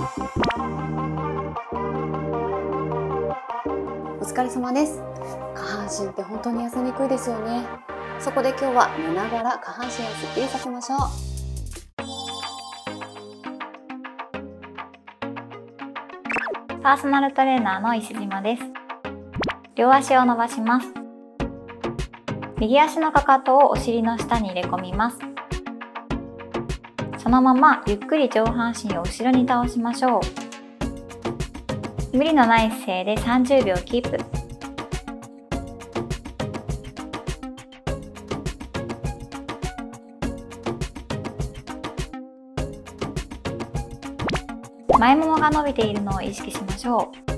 お疲れ様です。下半身って本当に痩せにくいですよね。そこで今日は寝ながら下半身をすっきりさせましょう。 パーソナルトレーナーの石島です。両足を伸ばします。右足のかかとをお尻の下に入れ込みます。そのままゆっくり上半身を後ろに倒しましょう。無理のない姿勢で30秒キープ。前ももが伸びているのを意識しましょう。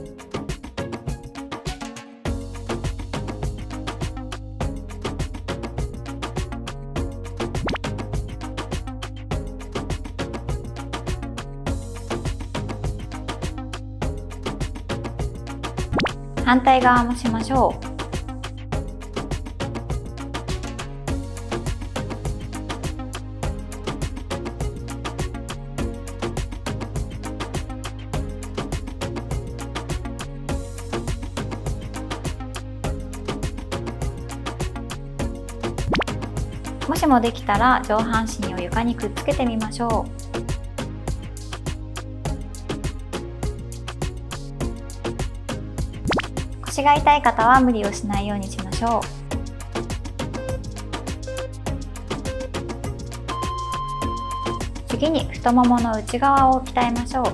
反対側もしましょう。もしもできたら上半身を床にくっつけてみましょう。腰が痛い方は無理をしないようにしましょう。次に太ももの内側を鍛えましょう。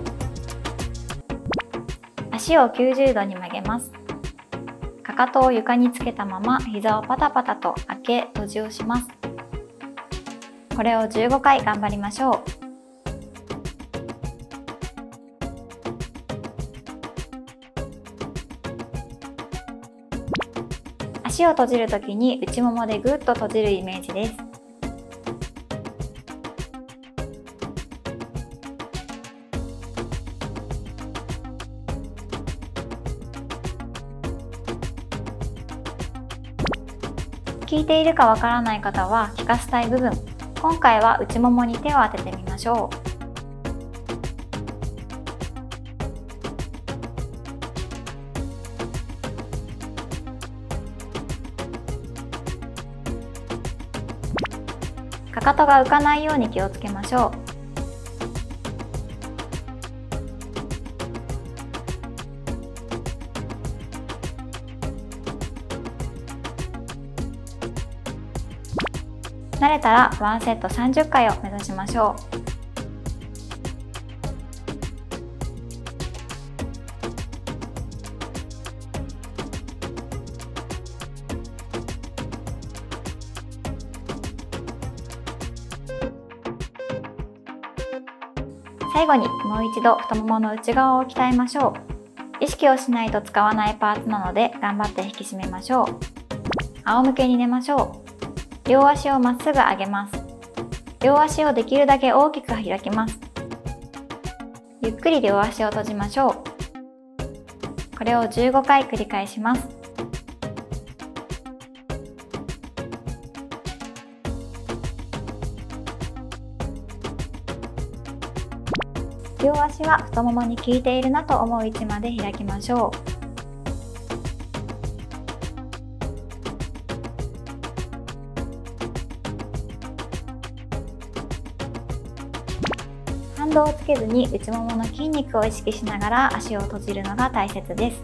足を90度に曲げます。かかとを床につけたまま膝をパタパタと開け閉じをします。これを15回頑張りましょう。足を閉じるときに内ももでぐっと閉じるイメージです。効いているかわからない方は効かせたい部分、今回は内ももに手を当ててみましょう。かかとが浮かないように気をつけましょう。慣れたらワンセット30回を目指しましょう。最後にもう一度太ももの内側を鍛えましょう。意識をしないと使わないパーツなので頑張って引き締めましょう。仰向けに寝ましょう。両足をまっすぐ上げます。両足をできるだけ大きく開きます。ゆっくり両足を閉じましょう。これを15回繰り返します。両足は太ももに効いているなと思う位置まで開きましょう。反動をつけずに内ももの筋肉を意識しながら足を閉じるのが大切です。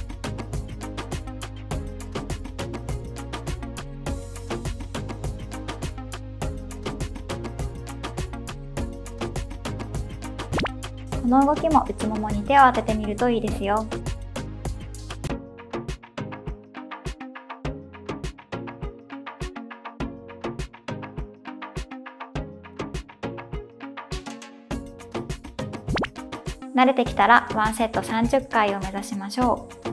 この動きも内ももに手を当ててみるといいですよ。慣れてきたらワンセット30回を目指しましょう。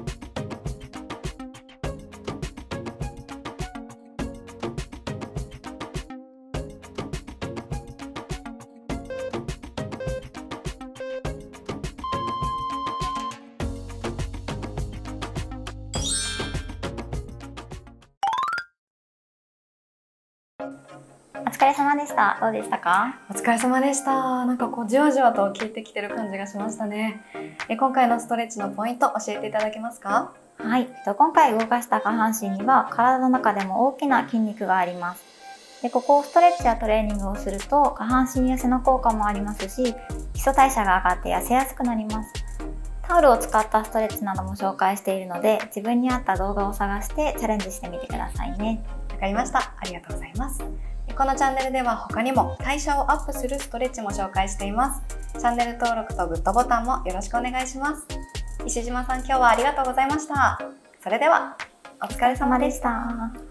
お疲れれ様でした。どうでしたか？ お疲れ様でした。なんかこうじわじわと効いてきてる感じがしましたね。今回のストレッチのポイント教えていただけますか？ はい、今回動かした下半身には体の中でも大きな筋肉があります。でここをストレッチやトレーニングをすると下半身痩せの効果もありますし、基礎代謝が上がって痩せやすくなります。タオルを使ったストレッチなども紹介しているので、自分に合った動画を探してチャレンジしてみてくださいね。 わかりました。ありがとうございます。このチャンネルでは他にも代謝をアップするストレッチも紹介しています。チャンネル登録とグッドボタンもよろしくお願いします。石島さん、今日はありがとうございました。それではお疲れ様でした。